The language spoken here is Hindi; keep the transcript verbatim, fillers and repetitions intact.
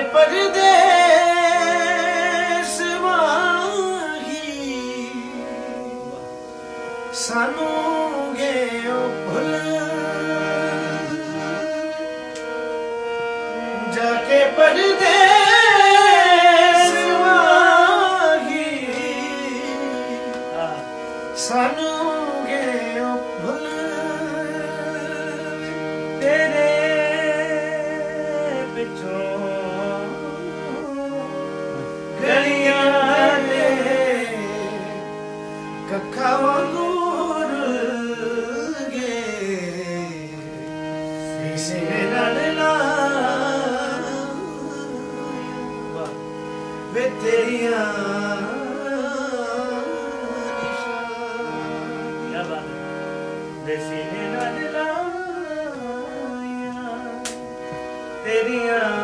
परदेस माही सानू गए भुल जाके परदेस माही सानू गए भुल तेरे गलियां ने कखा वांगूर गे से लड़ना वे तेरियां क्या बात है देसी ने लड़ना तेरियां